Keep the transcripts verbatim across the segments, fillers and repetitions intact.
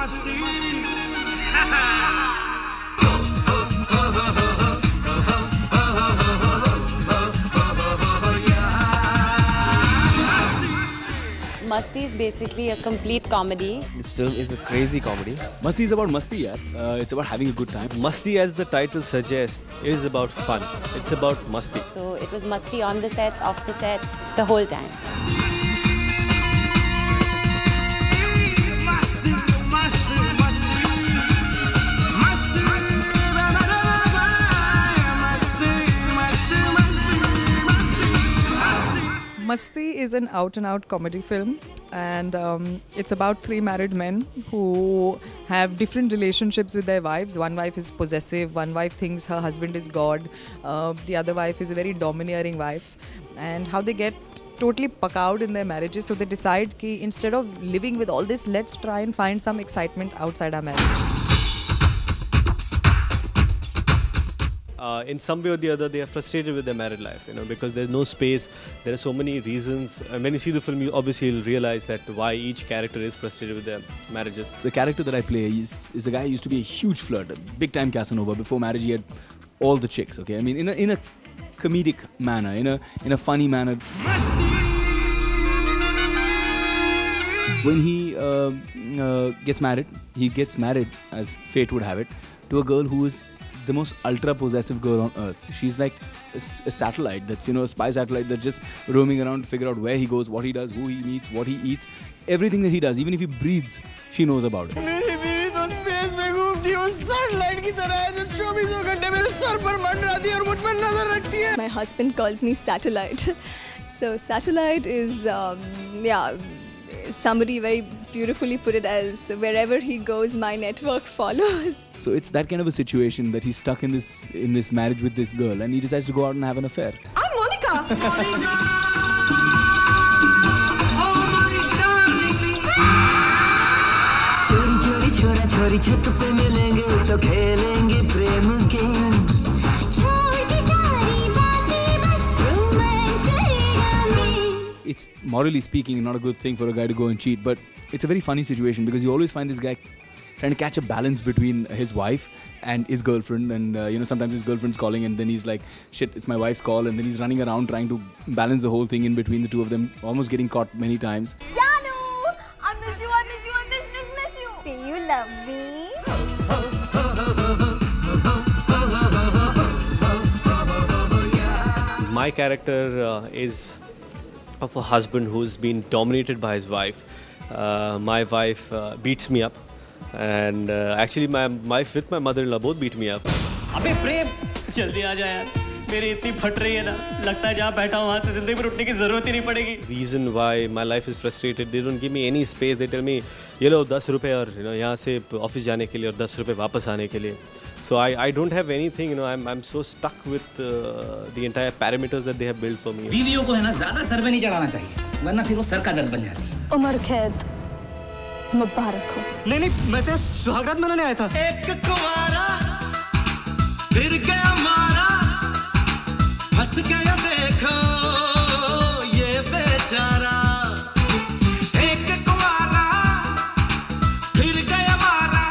Masti is basically a complete comedy. This film is a crazy comedy. Masti is about Masti, yeah. Uh, it's about having a good time. Masti, as the title suggests, is about fun. It's about Masti. So it was Masti on the sets, off the sets, the whole time. Masti is an out-and-out comedy film, and um, it's about three married men who have different relationships with their wives. One wife is possessive, one wife thinks her husband is God, uh, the other wife is a very domineering wife, and how they get totally pucked in their marriages. So they decide that instead of living with all this, let's try and find some excitement outside our marriage. Uh, in some way or the other, they are frustrated with their married life, you know, because there's no space. There are so many reasons. And when you see the film, you obviously will realize that why each character is frustrated with their marriages. The character that I play is, is a guy who used to be a huge flirt, a big-time Casanova. Before marriage, he had all the chicks, okay? I mean, in a, in a comedic manner, in a, in a funny manner. When he uh, uh, gets married, he gets married, as fate would have it, to a girl who is the most ultra possessive girl on earth. She's like a, a satellite that's, you know, a spy satellite that's just roaming around to figure out where he goes, what he does, who he meets, what he eats, everything that he does. Even if he breathes, she knows about it. My husband calls me satellite. So satellite is, um, yeah, somebody very beautifully put it as wherever he goes, my network follows. So it's that kind of a situation that he's stuck in this in this marriage with this girl, and he decides to go out and have an affair. I'm Monica. It's morally speaking not a good thing for a guy to go and cheat, but it's a very funny situation because you always find this guy trying to catch a balance between his wife and his girlfriend, and uh, you know, sometimes his girlfriend's calling and then he's like, shit, it's my wife's call, and then he's running around trying to balance the whole thing in between the two of them, almost getting caught many times. Janu, I miss you, I miss you, I miss, miss, miss you. Do you love me? My character uh, is of a husband who's been dominated by his wife. Uh, my wife uh, beats me up, and uh, actually my wife with my mother-in-law both beat me up. अबे प्रेम जल्दी आ जा यार, मेरी इतनी फट रही है ना, लगता है जहाँ बैठा हूँ वहाँ से जिंदगी में उठने की जरूरत ही नहीं पड़ेगी. Reason why my life is frustrated, they don't give me any space. They tell me, ये लो दस रुपए और you know यहाँ से ऑफिस जाने के लिए और दस रुपए वापस आने के लिए. So I I don't have anything, you know. I'm I'm so stuck with uh, the entire parameters that they have built for me. बीवियों को है ना ज़्यादा सर में नहीं चढ़ाना चाहिए, वरना फिर वो सर का दर्द बन जाती है. उमर कैद मुबारक हो. नहीं नहीं, मैं तो सुहागरात मनाने आया था. एक कुंवारा फिर गया मारा, हंस गया देखो ये बेचारा. एक कुंवारा फिर गया मारा,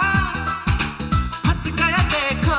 हंस गया देखो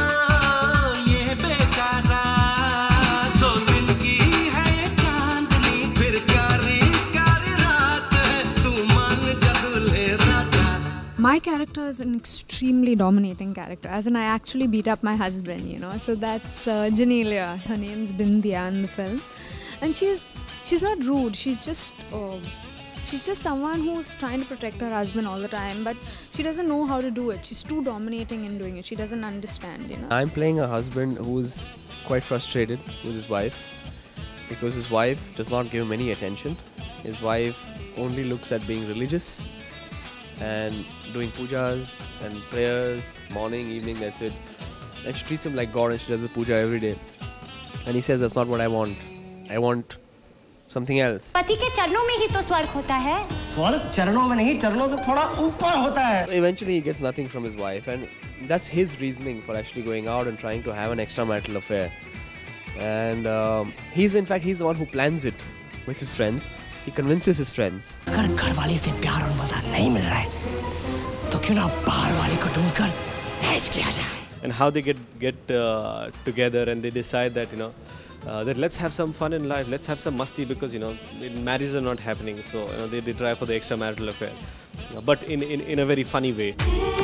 ये बेचारा. दो दिन की है ये चांदनी, फिर प्यारी प्यारी रात है, तू मान जा दूल्हे राजा. My character is an extremely dominating character, as in I actually beat up my husband, you know. So that's uh, Janelia. Her name's Bindia in the film, and she's she's not rude. She's just uh, she's just someone who's trying to protect her husband all the time, but she doesn't know how to do it. She's too dominating in doing it. She doesn't understand, you know. I'm playing a husband who's quite frustrated with his wife because his wife does not give him any attention. His wife only looks at being religious and doing pujas and prayers, morning, evening, that's it. And she treats him like God, and she does the puja every day. And he says, that's not what I want. I want something else. पति के चरणों में ही तो स्वर्ग होता है. स्वर्ग चरणों में नहीं, चरणों से थोड़ा ऊपर होता है. Eventually he gets nothing from his wife, and that's his reasoning for actually going out and trying to have an extramarital affair. And um, he's in fact, he's the one who plans it with his friends. He convinces his friends. अगर घरवाली से प्यार और मजा नहीं मिल रहा है, तो क्यों ना बाहर वाले को ढूंढकर ऐश किया जाए. And how they get get uh, together and they decide that you know uh, that let's have some fun in life, let's have some masti, because you know marriages are not happening, so you know they, they try for the extramarital affair, uh, but in, in in a very funny way.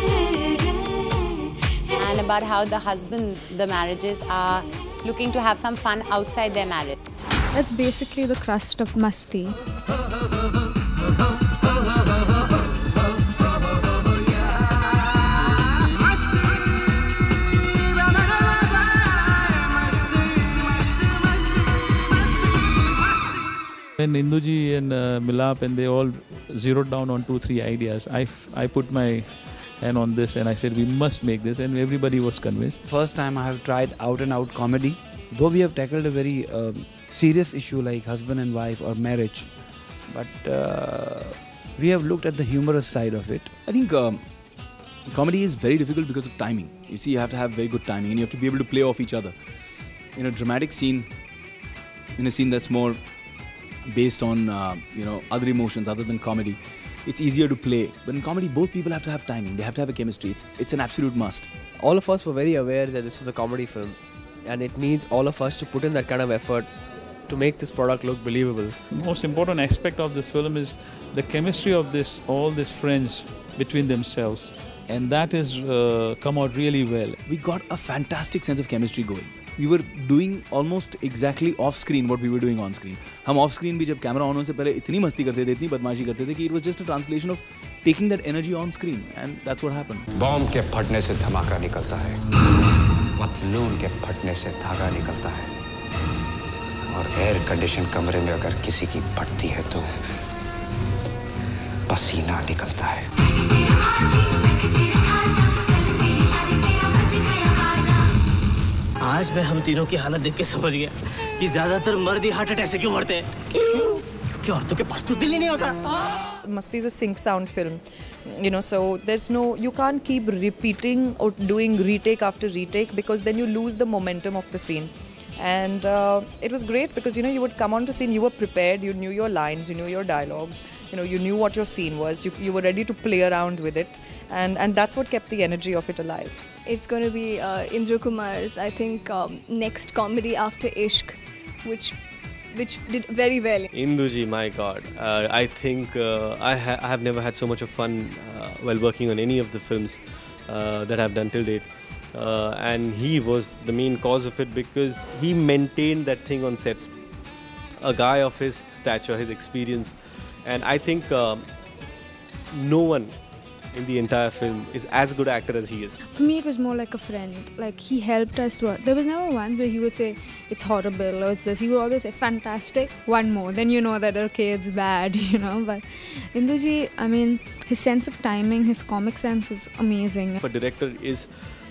And about how the husband, the marriages are looking to have some fun outside their marriage. That's basically the crust of Masti. When Induji and uh, Milap and they all zeroed down on two, three ideas, I, f- I put my hand on this and I said, we must make this, and everybody was convinced. First time I have tried out and out comedy. Though we have tackled a very um, serious issue like husband and wife or marriage, but uh, we have looked at the humorous side of it. I think um, comedy is very difficult because of timing. You see, you have to have very good timing and you have to be able to play off each other. In a dramatic scene, in a scene that's more based on uh, you know other emotions other than comedy, it's easier to play. But in comedy, both people have to have timing. They have to have a chemistry. It's it's an absolute must. All of us were very aware that this is a comedy film, and it needs all of us to put in that kind of effort to make this product look believable. The most important aspect of this film is the chemistry of this all these friends between themselves, and that has uh, come out really well. We got a fantastic sense of chemistry going. We were doing almost exactly off screen what we were doing on screen. हम off screen भी जब camera on होने से पहले इतनी मस्ती करते थे, इतनी बदमाशी करते थे कि it was just a translation of taking that energy on screen, and that's what happened. Bomb के फटने से धमाका निकलता है, पतलून के फटने से धागा निकलता है, और एयर कंडीशन कमरे में अगर किसी की फटती है तो पसीना निकलता है. आज मैं हम तीनों की हालत देख के समझ गया कि ज्यादातर मर्द ही हार्ट अटैक से क्यों मरते हैं. क्यों? क्योंकि औरतों के पास तो दिल ही नहीं होता. Masti is a sync sound film, you know, so there's no, you can't keep repeating or doing retake after retake because then you lose the momentum of the scene. And uh, it was great because, you know, you would come on to scene, you were prepared, you knew your lines, you knew your dialogues, you know, you knew what your scene was, you, you were ready to play around with it, and, and that's what kept the energy of it alive. It's going to be uh, Indra Kumar's, I think, um, next comedy after Ishq, which which did very well. Induji, my God, uh, I think uh, I, ha- I have never had so much of fun uh, while working on any of the films uh, that I've done till date. Uh, and he was the main cause of it because he maintained that thing on sets. A guy of his stature, his experience, and I think um, no one in the entire film is as good an actor as he is. For me, it was more like a friend. Like, he helped us throughout. There was never once where he would say, it's horrible or it's this. He would always say, fantastic, one more. Then you know that, okay, it's bad, you know. But Induji, I mean, his sense of timing, his comic sense is amazing. If a director is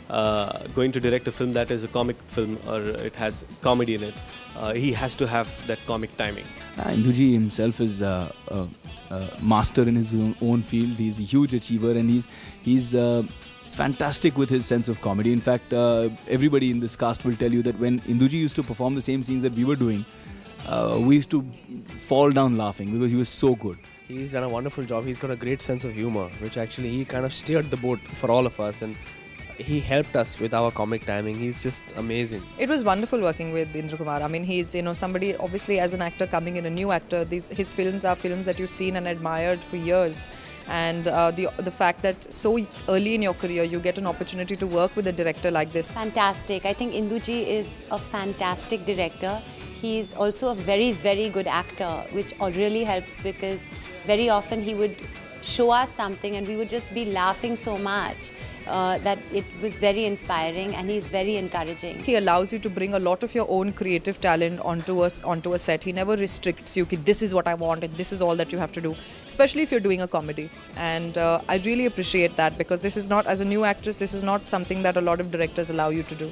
uh, going to direct a film that is a comic film or it has comedy in it, uh, he has to have that comic timing. Uh, Induji himself is uh, uh, Uh, master in his own, own field. He's a huge achiever, and he's he's, uh, he's fantastic with his sense of comedy. In fact, uh, everybody in this cast will tell you that when Induji used to perform the same scenes that we were doing, uh, we used to fall down laughing because he was so good. He's done a wonderful job. He's got a great sense of humor, which actually he kind of steered the boat for all of us, and he helped us with our comic timing. He's just amazing. It was wonderful working with Indra Kumar. I mean, he's, you know, somebody, obviously as an actor coming in, a new actor, these his films are films that you've seen and admired for years. And uh, the the fact that so early in your career you get an opportunity to work with a director like this. Fantastic. I think Induji is a fantastic director. He's also a very, very good actor, which really helps because very often he would show us something and we would just be laughing so much uh, that it was very inspiring, and he's very encouraging. He allows you to bring a lot of your own creative talent onto a, onto a set. He never restricts you, that this is what I want and this is all that you have to do, especially if you're doing a comedy. And uh, I really appreciate that because this is not, as a new actress, this is not something that a lot of directors allow you to do.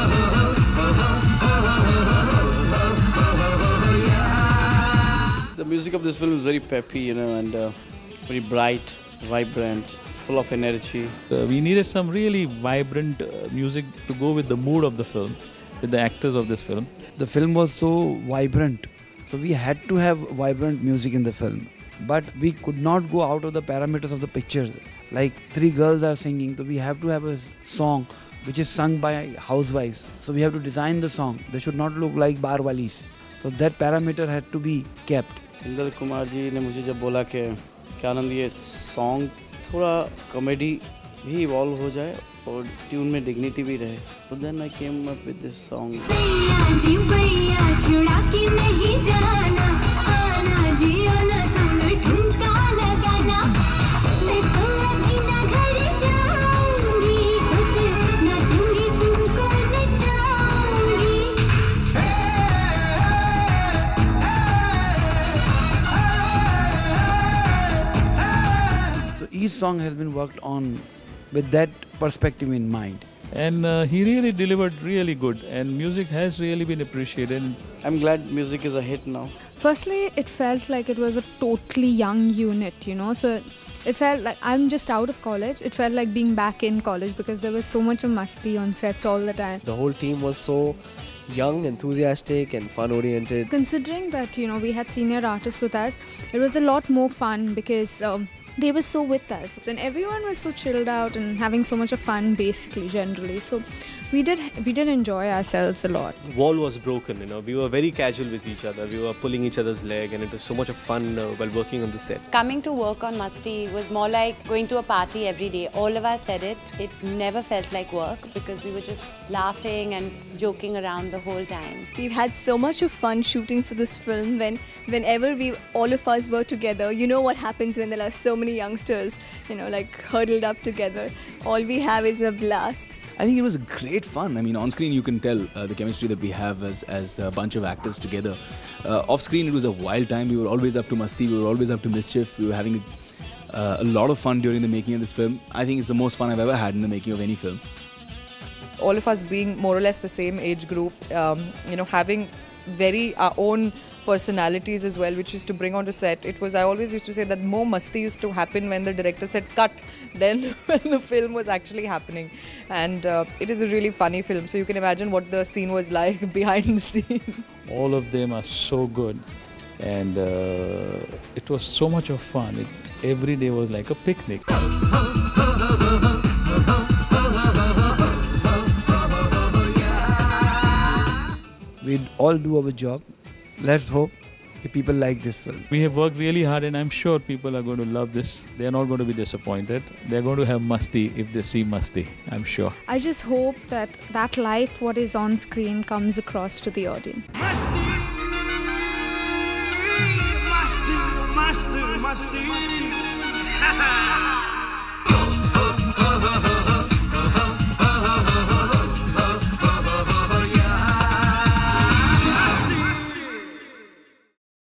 The music of this film is very peppy, you know, and uh, very bright, vibrant, full of energy. Uh, we needed some really vibrant uh, music to go with the mood of the film, with the actors of this film. The film was so vibrant, so we had to have vibrant music in the film. But we could not go out of the parameters of the picture. Like three girls are singing, so we have to have a song which is sung by housewives. So we have to design the song. They should not look like bar walis. So that parameter had to be kept. Indra Kumar ji ने मुझे जब बोला कि क्या आनंद ये song थोड़ा comedy भी evolve हो जाए और ट्यून में डिग्निटी भी रहे, तो then I came up with this song. Each song has been worked on with that perspective in mind. And uh, he really delivered really good, and music has really been appreciated. I'm glad music is a hit now. Firstly, it felt like it was a totally young unit, you know. So it felt like I'm just out of college. It felt like being back in college because there was so much of Masti on sets all the time. The whole team was so young, enthusiastic and fun-oriented. Considering that, you know, we had senior artists with us, it was a lot more fun because um, they were so with us. And everyone was so chilled out and having so much of fun, basically, generally. So we did we did enjoy ourselves a lot. Wall was broken, you know. We were very casual with each other. We were pulling each other's leg, and it was so much of fun uh, while working on the sets. Coming to work on Masti was more like going to a party every day. All of us said it. It never felt like work because we were just laughing and joking around the whole time. We've had so much of fun shooting for this film. When, whenever we, all of us were together, you know what happens when there are so many youngsters, you know, like huddled up together. All we have is a blast. I think it was great fun. I mean, on screen you can tell uh, the chemistry that we have as, as a bunch of actors together. Uh, off screen it was a wild time. We were always up to Masti, we were always up to mischief. We were having uh, a lot of fun during the making of this film. I think it's the most fun I've ever had in the making of any film. All of us being more or less the same age group, um, you know, having very our own personalities as well, which used to bring onto set. It was, I always used to say that more Masti used to happen when the director said cut than when the film was actually happening. And uh, it is a really funny film, so you can imagine what the scene was like behind the scenes. All of them are so good, and uh, it was so much of fun. It, every day was like a picnic. We all do our job. Let's hope the people like this film. We have worked really hard, and I'm sure people are going to love this. They're not going to be disappointed. They're going to have Masti if they see Masti, I'm sure. I just hope that that life, what is on screen, comes across to the audience. Masti, Masti, Masti, Masti.